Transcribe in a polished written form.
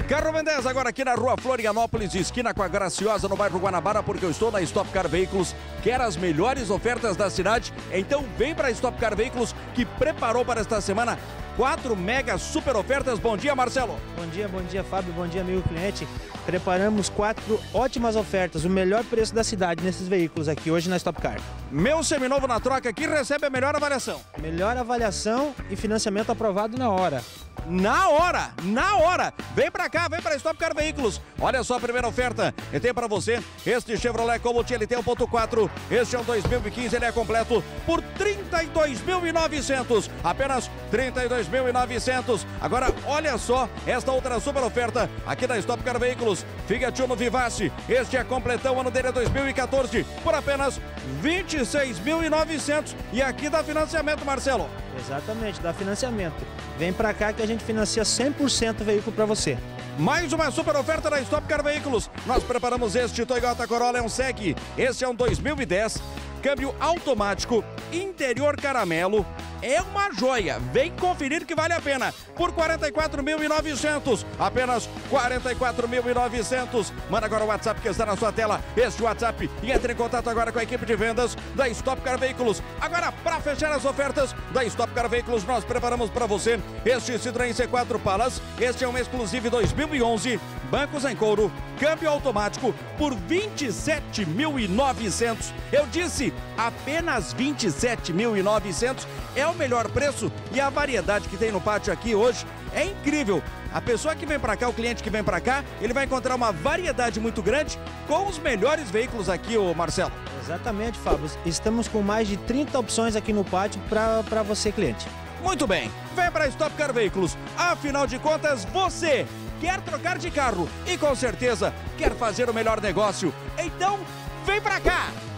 Carro Mendes, agora aqui na rua Florianópolis, esquina com a Graciosa, no bairro Guanabara, porque eu estou na Stock Car Veículos. Quer as melhores ofertas da cidade? Então vem para a Stock Car Veículos, que preparou para esta semana 4 mega super ofertas. Bom dia, Marcelo. Bom dia, Fábio. Bom dia, amigo cliente. Preparamos 4 ótimas ofertas, o melhor preço da cidade nesses veículos aqui hoje na Stock Car. Meu seminovo na troca aqui recebe a melhor avaliação. Melhor avaliação e financiamento aprovado na hora. Na hora! Vem pra cá, vem pra Stock Car Veículos. Olha só a primeira oferta. Eu tenho pra você este Chevrolet Cobalt LT 1.4. Este é um 2015, ele é completo por 32.900. Apenas 32.900. Agora, olha só esta outra super oferta aqui da Stock Car Veículos. Fiat Uno Vivace. Este é completão, o ano dele é 2014, por apenas 26.900. E aqui dá financiamento, Marcelo. Exatamente, dá financiamento. Vem pra cá que a gente financia 100% o veículo pra você. Mais uma super oferta da Stock Car Veículos. Nós preparamos este Toyota Corolla, é um SEC. Este é um 2010, câmbio automático, interior caramelo. É uma joia. Vem conferir que vale a pena. Por 44.900. Apenas 44.900. Manda agora o WhatsApp que está na sua tela. Este WhatsApp. E entre em contato agora com a equipe de vendas da Stock Car Veículos. Agora, para fechar as ofertas da Stock Car Veículos, nós preparamos para você este Citroën C4 Palace. Este é um exclusivo 2011. Bancos em couro. Câmbio automático por 27.900. Eu disse apenas 27.900. É o melhor preço e a variedade que tem no pátio aqui hoje é incrível. A pessoa que vem para cá, o cliente que vem para cá, ele vai encontrar uma variedade muito grande com os melhores veículos aqui, ô Marcelo. Exatamente, Fábio. Estamos com mais de 30 opções aqui no pátio para você, cliente. Muito bem. Vem para a Stock Car Veículos. Afinal de contas, você quer trocar de carro e com certeza quer fazer o melhor negócio. Então, vem para cá!